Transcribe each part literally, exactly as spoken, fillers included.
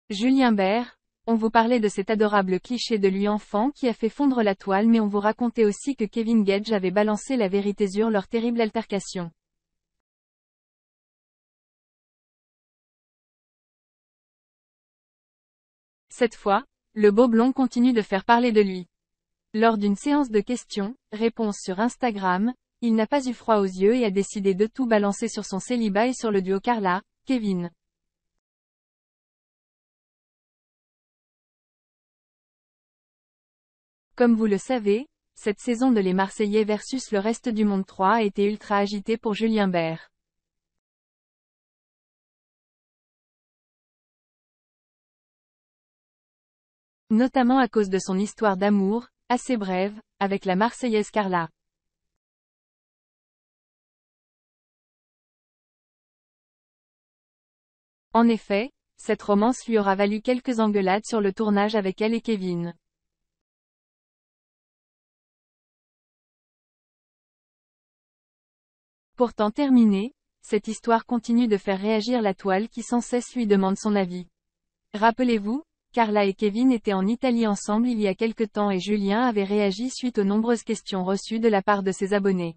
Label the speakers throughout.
Speaker 1: Julien Bert, on vous parlait de cet adorable cliché de lui enfant qui a fait fondre la toile, mais on vous racontait aussi que Kevin Gage avait balancé la vérité sur leur terrible altercation. Cette fois, le beau blond continue de faire parler de lui. Lors d'une séance de questions-réponses sur Instagram, il n'a pas eu froid aux yeux et a décidé de tout balancer sur son célibat et sur le duo Carla, Kevin. Comme vous le savez, cette saison de Les Marseillais versus le reste du monde trois a été ultra agitée pour Julien Bert. Notamment à cause de son histoire d'amour, assez brève, avec la Marseillaise Carla. En effet, cette romance lui aura valu quelques engueulades sur le tournage avec elle et Kevin. Pourtant terminée, cette histoire continue de faire réagir la toile qui sans cesse lui demande son avis. Rappelez-vous, Carla et Kevin étaient en Italie ensemble il y a quelque temps et Julien avait réagi suite aux nombreuses questions reçues de la part de ses abonnés.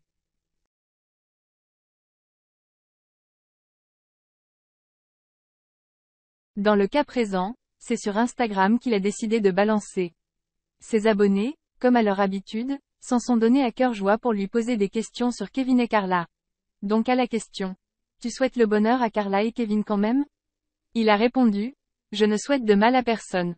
Speaker 1: Dans le cas présent, c'est sur Instagram qu'il a décidé de balancer. Ses abonnés, comme à leur habitude, s'en sont donnés à cœur joie pour lui poser des questions sur Kevin et Carla. Donc à la question: tu souhaites le bonheur à Carla et Kevin quand même? Il a répondu: je ne souhaite de mal à personne.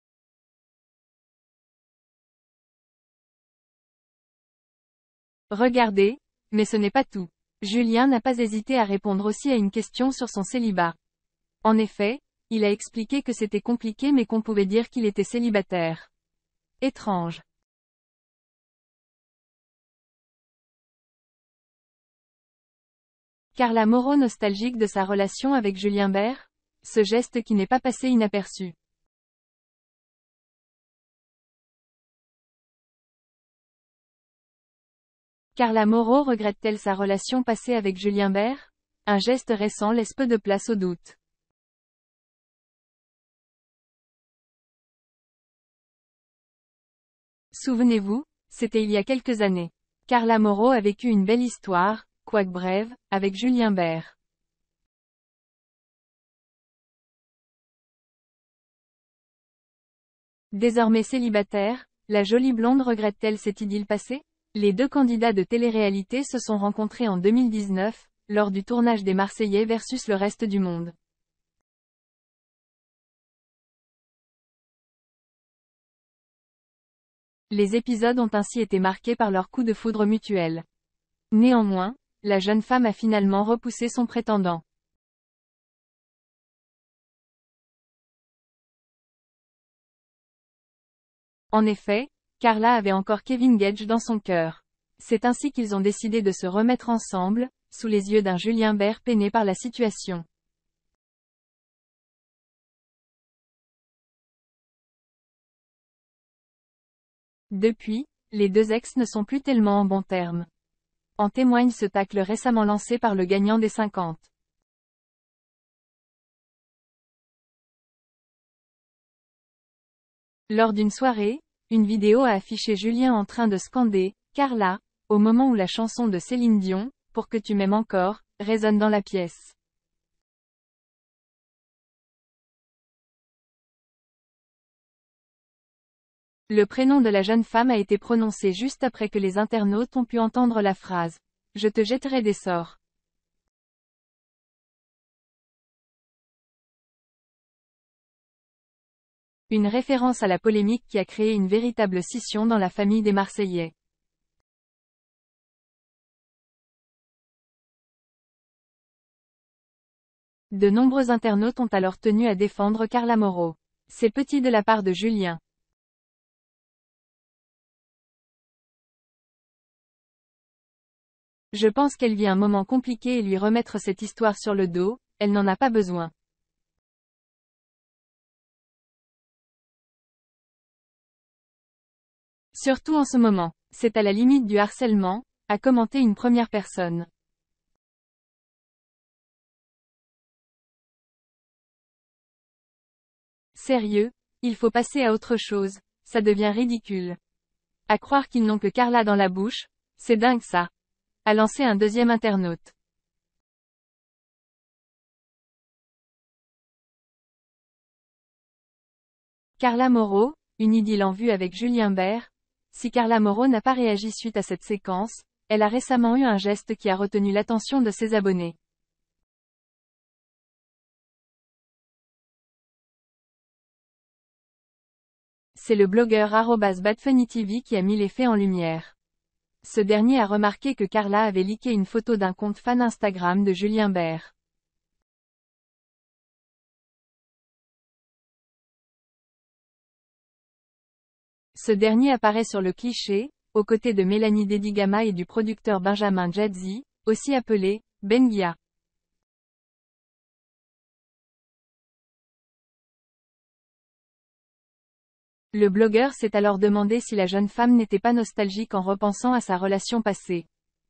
Speaker 1: Regardez, mais ce n'est pas tout. Julien n'a pas hésité à répondre aussi à une question sur son célibat. En effet, il a expliqué que c'était compliqué mais qu'on pouvait dire qu'il était célibataire. Étrange. Carla Moreau nostalgique de sa relation avec Julien Bert? Ce geste qui n'est pas passé inaperçu. Carla Moreau regrette-t-elle sa relation passée avec Julien Bert? Un geste récent laisse peu de place au doute. Souvenez-vous, c'était il y a quelques années. Carla Moreau a vécu une belle histoire, quoique brève, avec Julien Bert. Désormais célibataire, la jolie blonde regrette-t-elle cette idylle passée? Les deux candidats de télé-réalité se sont rencontrés en deux mille dix-neuf, lors du tournage des Marseillais versus le reste du monde. Les épisodes ont ainsi été marqués par leur coup de foudre mutuel. Néanmoins, la jeune femme a finalement repoussé son prétendant. En effet, Carla avait encore Kevin Gage dans son cœur. C'est ainsi qu'ils ont décidé de se remettre ensemble, sous les yeux d'un Julien Bert peiné par la situation. Depuis, les deux ex ne sont plus tellement en bons termes. En témoigne ce tacle récemment lancé par le gagnant des cinquante. Lors d'une soirée, une vidéo a affiché Julien en train de scander « Carla », au moment où la chanson de Céline Dion, « Pour que tu m'aimes encore », résonne dans la pièce. Le prénom de la jeune femme a été prononcé juste après que les internautes ont pu entendre la phrase « Je te jetterai des sorts ». Une référence à la polémique qui a créé une véritable scission dans la famille des Marseillais. De nombreux internautes ont alors tenu à défendre Carla Moreau. C'est petit de la part de Julien. Je pense qu'elle vit un moment compliqué et lui remettre cette histoire sur le dos, elle n'en a pas besoin. Surtout en ce moment. C'est à la limite du harcèlement, a commenté une première personne. Sérieux, il faut passer à autre chose, ça devient ridicule. À croire qu'ils n'ont que Carla dans la bouche, c'est dingue ça. A lancé un deuxième internaute. Carla Moreau, une idylle en vue avec Julien Bert. Si Carla Moreau n'a pas réagi suite à cette séquence, elle a récemment eu un geste qui a retenu l'attention de ses abonnés. C'est le blogueur arobase badfunnytv qui a mis les faits en lumière. Ce dernier a remarqué que Carla avait leaké une photo d'un compte fan Instagram de Julien Bert. Ce dernier apparaît sur le cliché, aux côtés de Mélanie Dedigama et du producteur Benjamin Jadzi, aussi appelé Benguia. Le blogueur s'est alors demandé si la jeune femme n'était pas nostalgique en repensant à sa relation passée.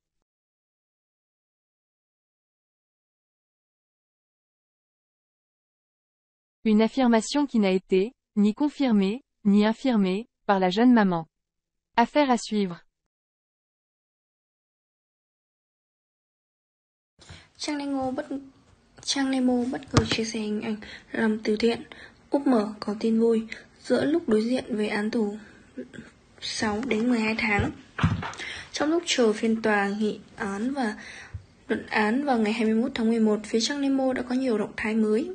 Speaker 1: Une affirmation qui n'a été, ni confirmée, ni infirmée, par la jeune maman. Affaire à suivre.
Speaker 2: Trang Nemo bất Trang Nemo bất ngờ chia sẻ hình ảnh làm từ thiện. Úp mở có tin vui giữa lúc đối diện với án tù sáu đến mười hai tháng. Trong lúc chờ phiên tòa nghị án và luận án vào ngày hai mươi mốt tháng mười một, phía Trang Nemo đã có nhiều động thái mới.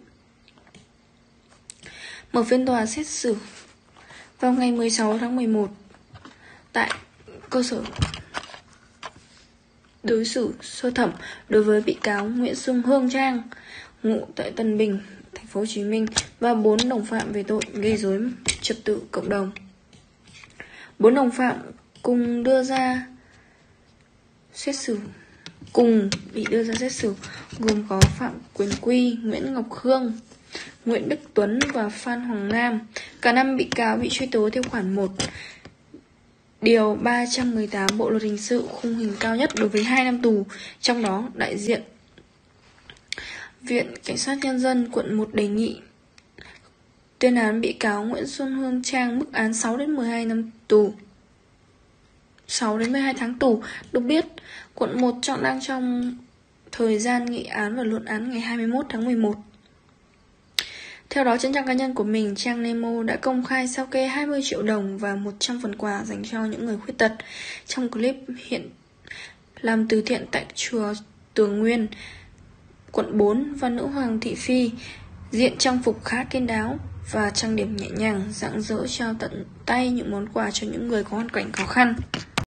Speaker 2: Mở phiên tòa xét xử vào ngày mười sáu tháng mười một tại cơ sở đối xử sơ thẩm đối với bị cáo Nguyễn Xuân Hương Trang, ngụ tại Tân Bình, thành phố Hồ Chí Minh và bốn đồng phạm về tội gây rối trật tự cộng đồng. Bốn đồng phạm cùng đưa ra xét xử cùng bị đưa ra xét xử gồm có Phạm Quyền Quy, Nguyễn Ngọc Khương, Nguyễn Đức Tuấn và Phan Hoàng Nam. Cả năm bị cáo bị truy tố theo khoản một điều ba trăm mười tám Bộ luật hình sự, khung hình cao nhất đối với hai năm tù. Trong đó, đại diện Viện Kiểm sát Nhân dân quận một đề nghị tuyên án bị cáo Nguyễn Xuân Hương Trang mức án sáu đến mười hai năm tù. sáu đến mười hai tháng tù. Được biết, quận một chọn đang trong thời gian nghị án và luận án ngày hai mươi mốt tháng mười một. Theo đó, trên trang cá nhân của mình, Trang Nemo đã công khai sao kê hai mươi triệu đồng và một trăm phần quà dành cho những người khuyết tật. Trong clip hiện làm từ thiện tại chùa Tường Nguyên, quận bốn, và nữ hoàng Thị Phi diện trang phục khá kín đáo và trang điểm nhẹ nhàng, rạng rỡ trao tận tay những món quà cho những người có hoàn cảnh khó khăn.